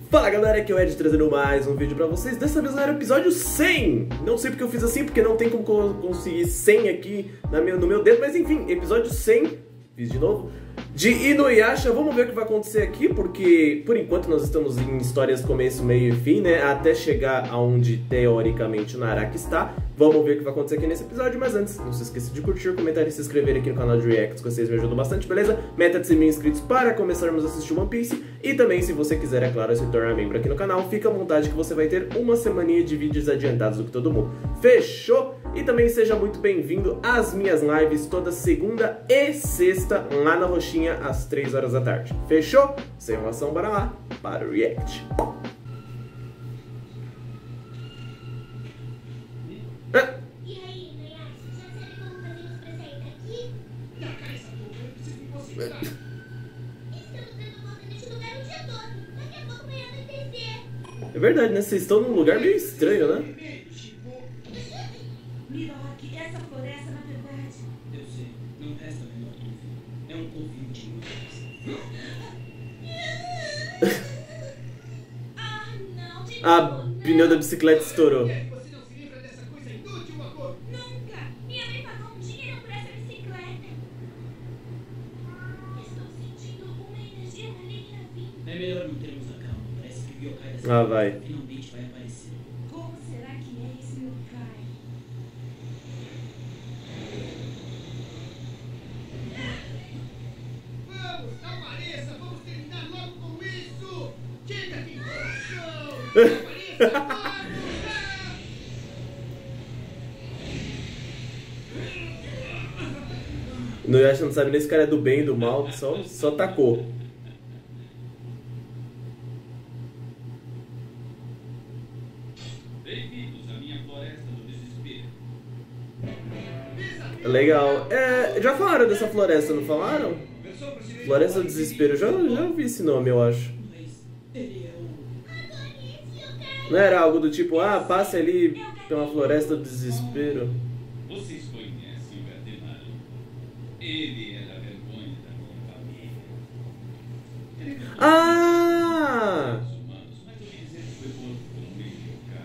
Fala galera, aqui é o Ed trazendo mais um vídeo pra vocês. Dessa vez era o episódio 100. Não sei porque eu fiz assim, porque não tem como conseguir 100 aqui no meu dedo. Mas enfim, episódio 100, fiz de novo, de Inuyasha. Vamos ver o que vai acontecer aqui, porque por enquanto nós estamos em histórias começo, meio e fim, né? Até chegar aonde teoricamente o Naraki está. Vamos ver o que vai acontecer aqui nesse episódio, mas antes, não se esqueça de curtir, comentar e se inscrever aqui no canal de Reacts, que vocês me ajudam bastante, beleza? Meta de 100 mil inscritos para começarmos a assistir One Piece. E também, se você quiser, é claro, se tornar membro aqui no canal, fica à vontade que você vai ter uma semaninha de vídeos adiantados do que todo mundo. Fechou? E também seja muito bem-vindo às minhas lives toda segunda e sexta, lá na Roxinha, às 3 horas da tarde. Fechou? Sem enrolação, bora lá para o React. E aí, Inuyasha, já sabe como fazemos pra sair daqui? Não, cara, essa boca, eu preciso que você sabe. Estamos dando volta neste lugar o dia todo. Daqui a pouco vai anoitecer. É verdade, né? Vocês estão num lugar meio estranho, né? Miroque, essa floresta, na verdade... Eu sei, não resta a menor dúvida. É um covil de inúteis. Ah, não, de A novo, pneu da não. bicicleta estourou. Você não se livra dessa coisa inútil, Makoto? Nunca! Minha mãe pagou um dinheiro por essa bicicleta. Estou sentindo uma energia maligna vindo. É melhor mantermos a calma. Parece que o yokai dessa Ah, vai. floresta finalmente vai aparecer. Como será que é esse yokai? Vamos, Almaressa, vamos terminar logo com isso! Chega de coração! Almaressa, vamos! Inuyasha não sabe nem se o cara é do bem e do mal, só tacou. Bem-vindos à minha floresta do desespero. Legal. Já falaram dessa floresta, não falaram? Floresta do Desespero, já ouvi esse nome, eu acho. Mas ele é o... Agora esse yokai. Não era algo do tipo, passe ali pela Floresta do Desespero? Vocês conhecem o Gardenário? Ele era a vergonha da minha família. Ele não Ah! os humanos, mas eu ouvi dizer que foi morto por um meio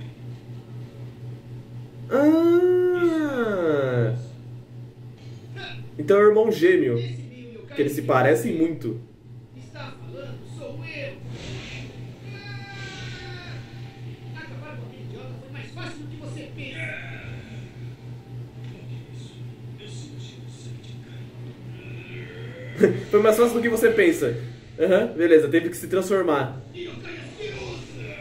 yokai. Ah! Então é o irmão gêmeo, Esse meio yokai que eles se parecem muito. está falando, sou eu! Acabar com aquele idiota foi mais fácil do que você pensa! Eu senti o sangue de cara. Foi mais fácil do que você pensa. Aham, beleza, teve que se transformar. Yokai asqueroso!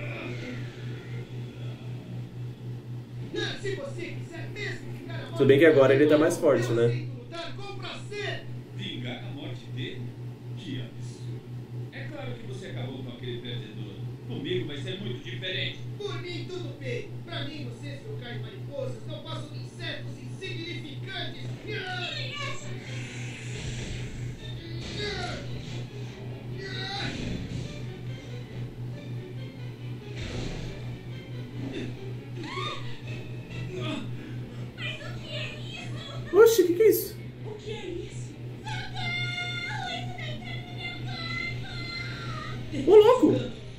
Se você quiser mesmo ficar a Tudo bem que agora ele tá mais forte, né? eu aceito lutar com prazer! Vingar a morte dele? Que absurdo. É claro que você acabou com aquele perdedor. Comigo vai ser muito diferente. Por mim, tudo bem. Pra mim, vocês, yokais mariposas, não passam de insetos insignificantes. Oxi, o que é isso? O que é isso? Ô, louco!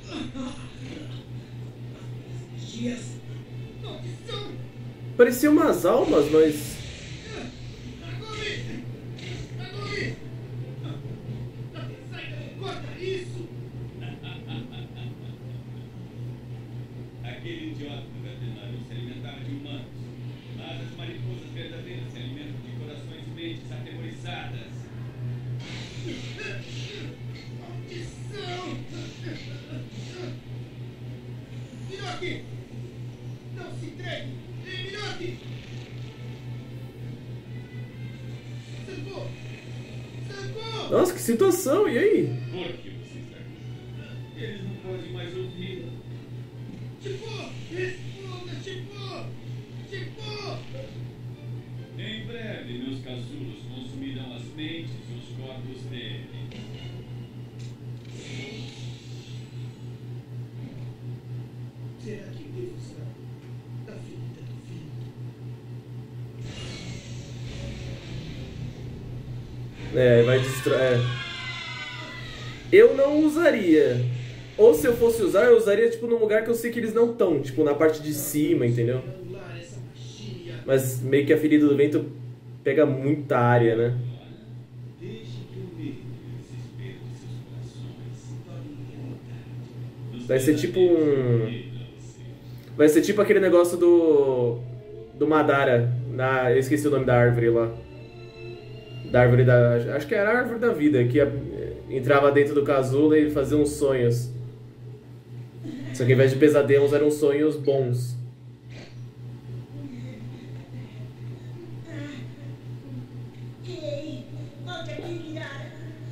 Dias. Maldição! Parecia umas almas, mas... Agumi! Agumi! Sai daí, corta isso! Aquele idiota do veterinário se alimentava de humanos. Mas as mariposas verdadeiras se alimentam de corações e mentes atemorizadas. Maldição! Miroque! Não se entregue! Ei, Miroque! Sankou! Sankou! Nossa, que situação, e aí? Por que você está aqui? Eles não podem mais ouvir. Tipo! Responda, tipo! Tipo! Em breve, meus casulos consumirão as mentes e os corpos dele. Será que devo usar a ferida do filho? Vai destruir... Eu não usaria. Ou se eu fosse usar, eu usaria tipo num lugar que eu sei que eles não estão, tipo na parte de cima, entendeu? Anular essa magia. Mas meio que a ferida do vento pega muita área, né? Deixe que eu veja o desespero de seus corações se tornem realidade. Vai ser tipo um... Vai ser tipo aquele negócio do Madara. Eu esqueci o nome da árvore lá. Da árvore da... Acho que era a árvore da vida, que entrava dentro do casulo e fazia uns sonhos. Só que ao invés de pesadelos, eram sonhos bons. Ei, volte aqui, Liara.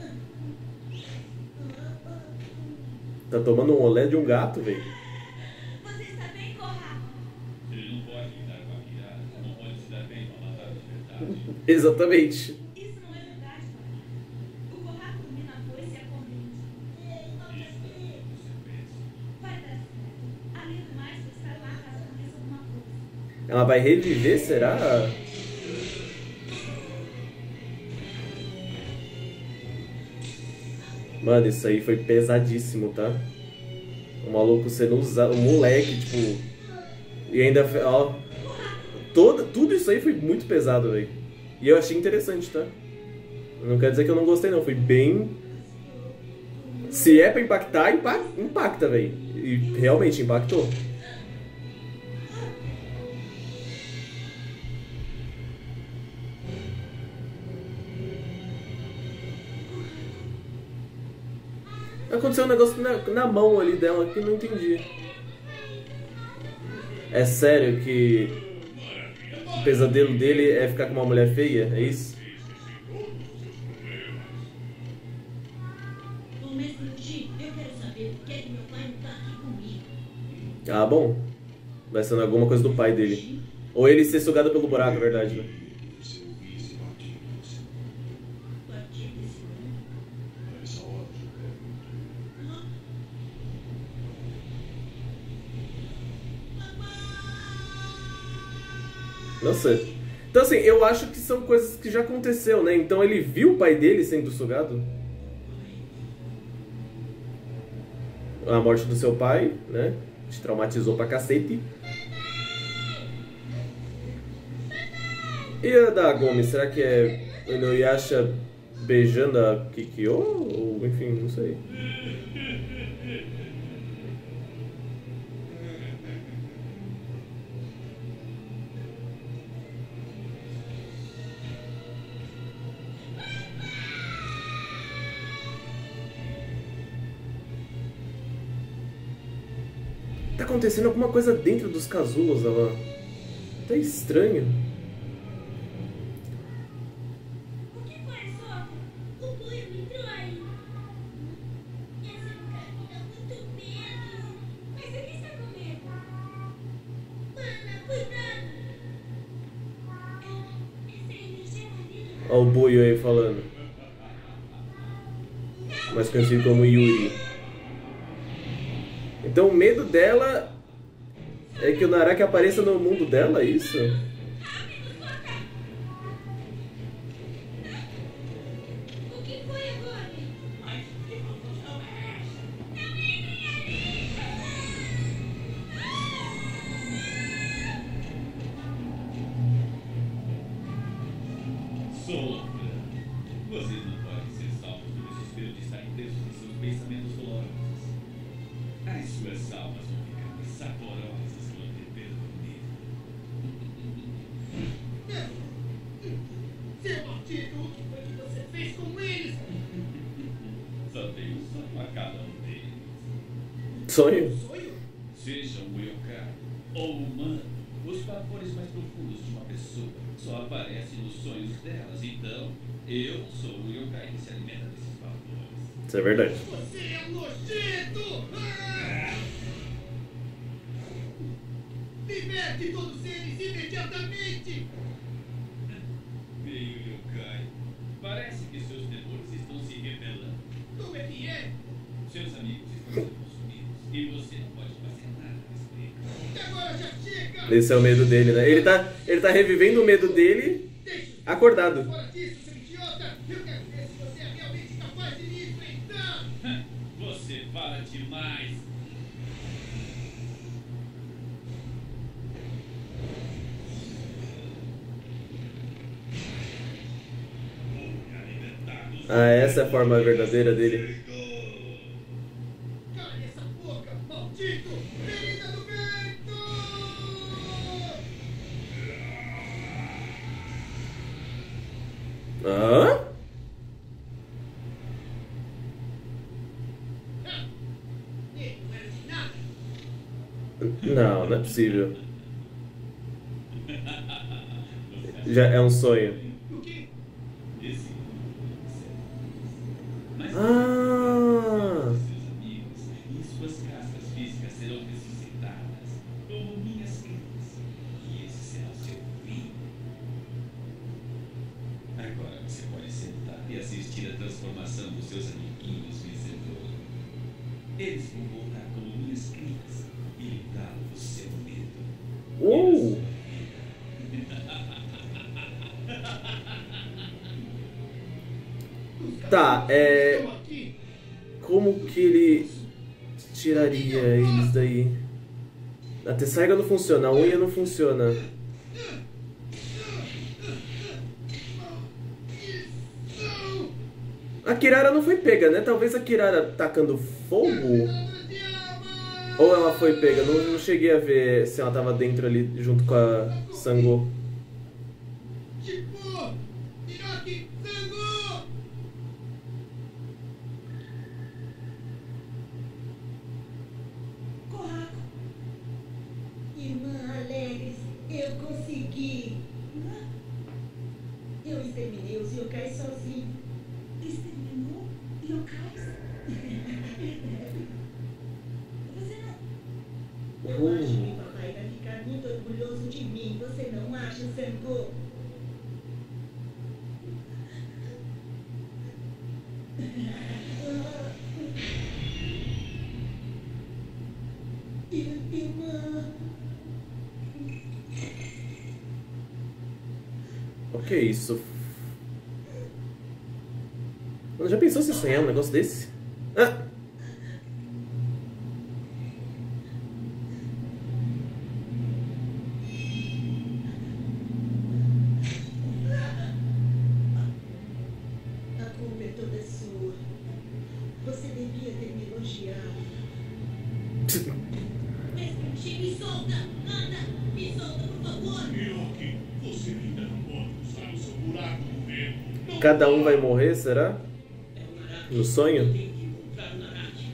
Tá tomando um olé de um gato, velho. Você está bem, Corra? Ele não pode lidar com a pirada, não pode se dar bem com a matar de verdade. Exatamente. Isso não é verdade, pai. O Corra domina a foice e a corrente. Ei, volte aqui. Você pensa. Vai dar certo. Além do mais, você está lá caso aconteça alguma coisa. Ela vai reviver, será? Mano, isso aí foi pesadíssimo, tá? O maluco sendo usado, o moleque, tipo... E ainda, ó... Tudo isso aí foi muito pesado, velho. E eu achei interessante, tá? Não quer dizer que eu não gostei, não. Foi bem... Se é pra impactar, impacta, velho. E realmente impactou. Aconteceu um negócio na mão ali dela que eu não entendi. É sério que o pesadelo dele é ficar com uma mulher feia? É isso? Ô, mestre Uchi, eu quero saber por que meu pai não tá aqui comigo. Ah, bom. Vai ser alguma coisa do pai dele. Ou ele ser sugado pelo buraco, é verdade, né? Partir desse mundo. Nossa. Então assim, eu acho que são coisas que já aconteceu, né? Então ele viu o pai dele sendo sugado. A morte do seu pai, né? Te traumatizou pra cacete. E a da Gomi, será que é o Inuyasha beijando a Kikyo? Ou enfim, não sei. Tá acontecendo alguma coisa dentro dos casulos lá. Tá estranho. O que foi, Soco? O Buio me trai. Esse lugar me dá muito medo. Mas o que está com medo? Mana, cuidado. Essa energia maligna. Ó o Buio aí falando. Mais conhecido como Yuri. Então o medo dela é que o Naraki apareça no mundo dela, é isso? O que foi agora? Sofra. Vocês não podem ser salvos do desespero de estarem presos em seus pensamentos dolorosos. As suas almas vão ficar mais saborosas quando beber comigo. Seu maldito, o que foi que você fez com eles? Só tenho um sonho a cada um deles. Sonho? Sonho? Seja um yokai ou humano, os pavores mais profundos de uma pessoa só aparecem nos sonhos delas. Então, eu sou o yokai que se alimenta desses pavores. Isso é verdade. Você é um nojento! Ah! Liberte todos eles imediatamente! Meio yokai, parece que seus temores estão se revelando. Como é que é? Seus amigos estão sendo consumidos e você não pode fazer nada a respeito. E agora já chega! Esse é o medo dele, né? Ele tá revivendo o medo dele Deixa acordado. fora disso, seu idiota! Eu quero ver se você é realmente capaz de isso, então! Você fala demais, Ah, essa é a forma verdadeira dele. Cale essa boca, maldito! Ferida do vento! Hã? Ele não era de nada! Não, não é possível. Já é um sonho. O quê? Esse mas Ah! seus amigos e suas casas físicas serão ressuscitadas como minhas crianças. E esse será o seu fim. Agora você pode sentar e assistir a transformação dos seus amiguinhos vencedores. Eles vão voltar como minhas crias e livrá-lo do seu medo. Tá, Estão aqui! como que ele tiraria eles daí? A tessaiga não funciona, a unha não funciona. A Kirara não foi pega, né? Talvez a Kirara tacando fogo? Ou ela foi pega? Não cheguei a ver se ela tava dentro ali junto com a Sango. Tipo! Hiroki! Sango! Kohaku, Irmã Alegres, eu consegui. Eu exterminei os yokais sozinho. exterminou yokais? Você não... Eu acho que papai vai ficar muito orgulhoso de mim. Você não acha, Sango? Irmã... O que é isso? Mano, já pensou se sonhar um negócio desse? Ah! A culpa é toda sua. Você devia ter me elogiado. Mestre, me solta! Anda! Me solta, por favor! Hiroki, você ainda não pode usar o seu buraco no vento. Cada um vai morrer, será? No sonho? Tem que encontrar o Naraki.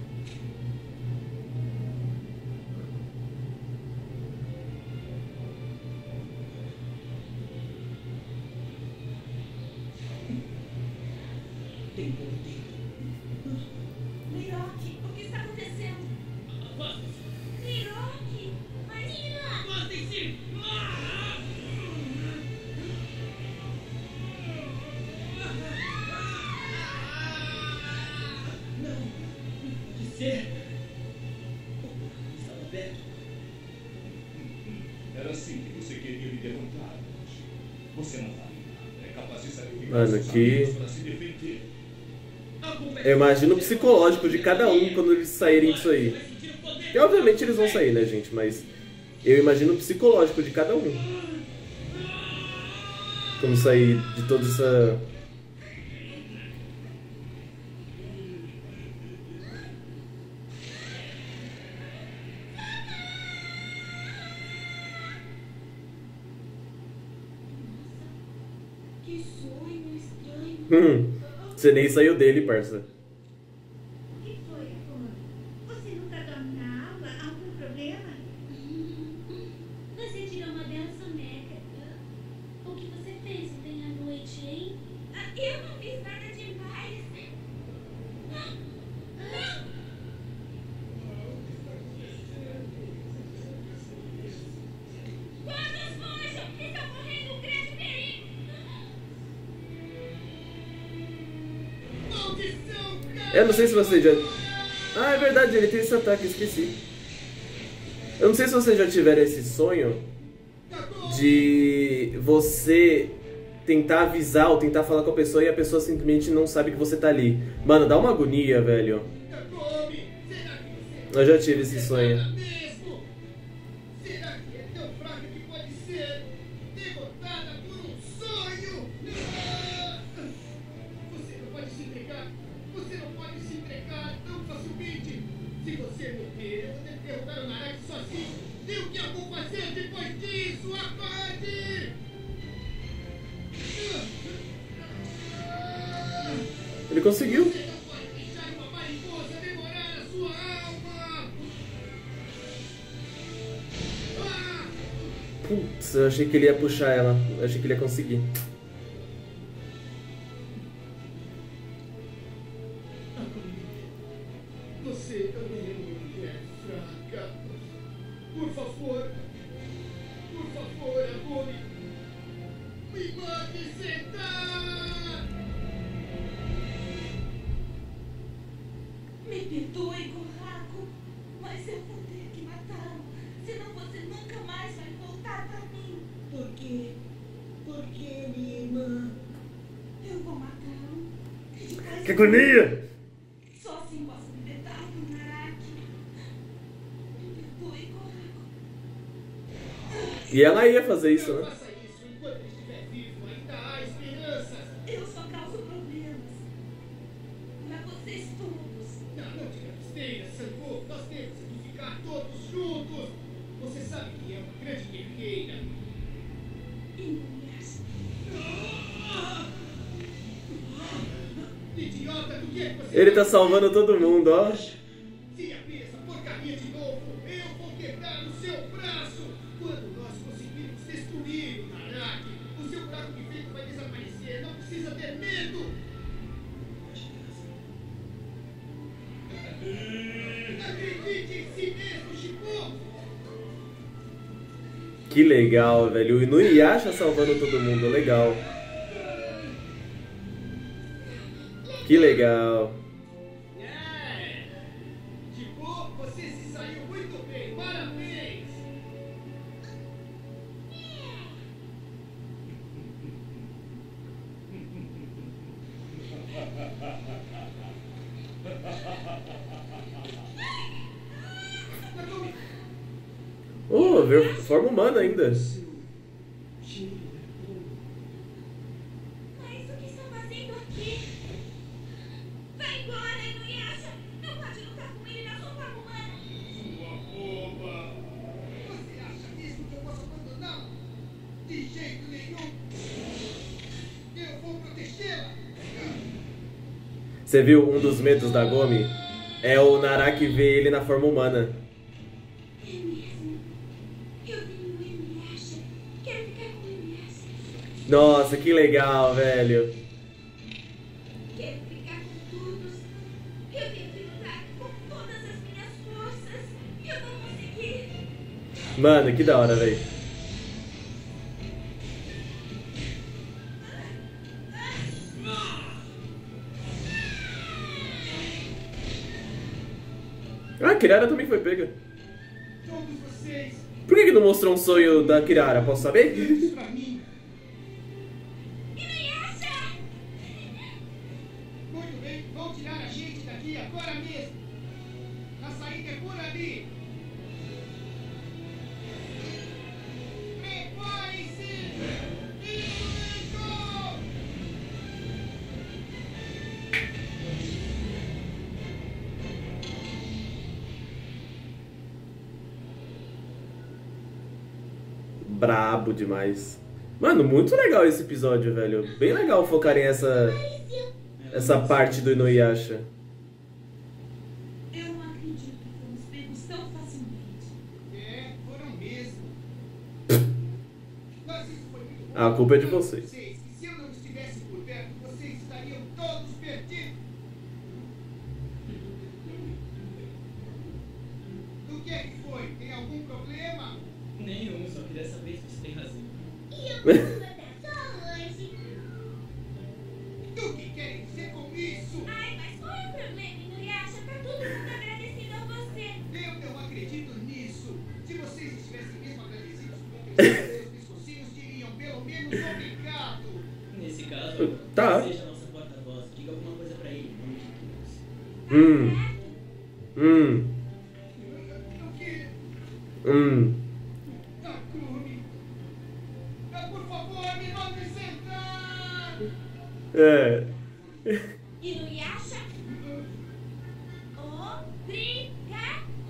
Tem bom tempo. Miroki, o que está acontecendo? Afastem-se! Hiroki! Mas Ira! Afastem-se! Não! Pode ser! O buraco estava aberto. Era assim que você queria me derrotar. Você não vale nada. É capaz de sacrificar Mano, seus que- amigos para se defender. A culpa é Eu imagino o psicológico de cada um quando eles saírem disso aí. vai sentir o poder. E obviamente eles vão sair, né, gente? Mas eu imagino o psicológico de cada um. Como sair de toda essa. Que sonho estranho! Você nem saiu dele, parça. O que foi, amor? Você nunca dorme na aula? Algum problema? Você tirou uma bela soneca. O que você fez ontem à noite, hein? Eu não fiz nada demais. Guardas, fujam! Estão correndo um grande perigo! Maldição, cara! Eu não sei se você já. Ah, é verdade, ele tem esse ataque, esqueci. Eu não sei se vocês já tiveram esse sonho de você tentar avisar ou tentar falar com a pessoa e a pessoa simplesmente não sabe que você tá ali. Mano, dá uma agonia, velho. Takumi, será que você Eu já tive esse sonho. nada mesmo? Será que é tão fraca que pode ser derrotada por um sonho? Ah! Você não você morrer, eu vou ter que derrotar o Naraki sozinho. E o que eu vou fazer depois disso? Acorde! Ele conseguiu. Você não pode deixar uma mariposa devorar a sua alma! Putz, eu achei que ele ia puxar ela. Eu achei que ele ia conseguir. Você também é uma mulher fraca. Por favor, Agumi, me mande sentar! Me perdoe, Gorraco, mas eu vou ter que matá-lo. Senão você nunca mais vai voltar pra mim. Por quê? Por quê, minha irmã? Eu vou matá-lo. E depois Que agonia! só assim posso me libertar do Naraki. Me perdoe, Gorraco. E ela ia fazer isso, Não né? faça isso enquanto ele estiver vivo, ainda há esperanças! Eu só causo problemas. Pra vocês todos. Não diga besteira, Sango. Nós temos que ficar todos juntos. Você sabe que é uma grande guerreira. Inuyasha. Idiota, do que é que você... Ele tá salvando todo mundo, ó. Se abrir essa porcaria de novo, eu vou quebrar o seu braço. Quando nós conseguirmos destruir o Naraki, o seu buraco de vento vai desaparecer. Não precisa ter medo. Acredite em si mesmo, Chico. Que legal, velho. O Inuyasha salvando todo mundo, legal. Que legal. Chico, você se saiu muito bem. Parabéns. Agumi, Oh, veio forma humana ainda. Mas o que está fazendo aqui? Vai embora, Inuyasha! Não pode lutar com ele na sua forma humana! sua boba. Você acha mesmo que eu posso abandoná-la? De jeito nenhum. Eu vou protegê-la. Você viu um dos medos da Gomi? É o Naraki ver ele na forma humana. É mesmo? Eu tenho o Inuyasha. Quero ficar com o Inuyasha. Nossa, que legal, velho. Quero ficar com todos. Eu tenho que lutar com todas as minhas forças. Eu vou conseguir. Mano, que da hora, velho. Ah, a Kirara também foi pega. Todos vocês, Por que não mostrou um sonho da Kirara? Posso saber? todos pra mim. Inuyasha! Muito bem, vão tirar a gente daqui agora mesmo. A saída é por ali. Prepare-se! Isso! Brabo demais. Mano, muito legal esse episódio, velho. Bem legal focarem essa parte do Inuyasha. Eu não acredito que fomos pegos tão facilmente. É, foram mesmo. Mas isso foi muito bom. A culpa é de vocês. E se eu não estivesse por perto, vocês estariam todos perdidos. Do que é que foi? Tem algum problema? Nenhum, só queria saber se você tem razão. E eu vou matar só hoje. Do que querem dizer com isso? Ai, mas qual é o problema, Inuyasha? Tá todo mundo agradecido a você. Eu não acredito nisso. Se vocês estivessem mesmo agradecidos por seus pescocinhos, diriam pelo menos obrigado. Nesse caso, Tá. seja nossa porta-voz, diga alguma coisa pra ele, em nome de todos. O que? Hum. Agumi. Por favor, me mande sentar. É. Inuyasha? Obrigado.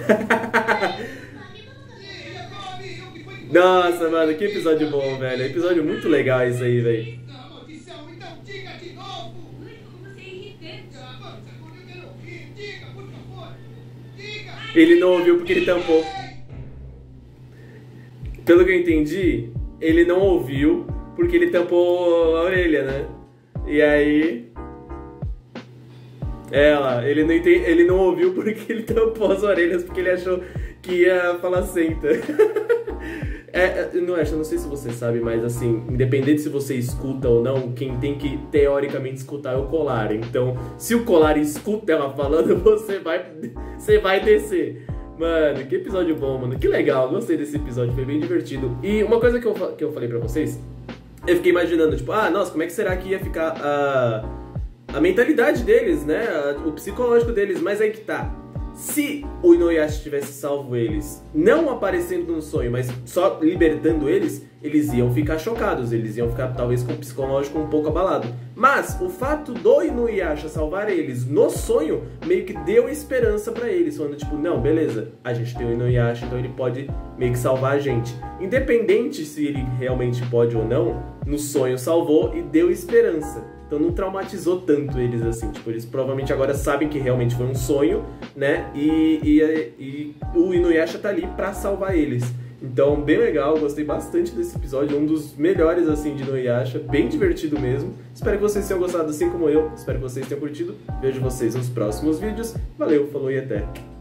Nossa, mano, que episódio bom, velho. Episódio muito legal esse aí, velho. Ah, maldição, então diga de novo! Ui, como você é irritante. Ah, vamos, agora eu quero ouvir. Diga, por favor. Diga! Ele não ouviu porque ele tampou. Pelo que eu entendi, ele não ouviu porque ele tampou a orelha, né? E aí... ele não ouviu porque ele tampou as orelhas, porque ele achou que ia falar senta. Eu não sei se você sabe, mas assim, independente se você escuta ou não, quem tem que teoricamente escutar é o Colar. Então, se o Colar escuta ela falando, você vai descer. Mano, que episódio bom, mano. Que legal, gostei desse episódio, foi bem divertido. E uma coisa que eu falei pra vocês, eu fiquei imaginando, tipo, nossa, como é que será que ia ficar a mentalidade deles, né? O psicológico deles, mas aí que tá. Se o Inuyasha tivesse salvo eles, não aparecendo no sonho, mas só libertando eles, eles iam ficar chocados, eles iam ficar talvez com o psicológico um pouco abalado. Mas o fato do Inuyasha salvar eles no sonho meio que deu esperança pra eles, falando tipo, não, beleza, a gente tem o Inuyasha, então ele pode meio que salvar a gente. Independente se ele realmente pode ou não, no sonho salvou e deu esperança. Então não traumatizou tanto eles assim, tipo, eles provavelmente agora sabem que realmente foi um sonho, né, e o Inuyasha tá ali pra salvar eles. Então, bem legal, gostei bastante desse episódio, um dos melhores, assim, de Inuyasha, bem divertido mesmo. Espero que vocês tenham gostado assim como eu, espero que vocês tenham curtido. Vejo vocês nos próximos vídeos. Valeu, falou e até!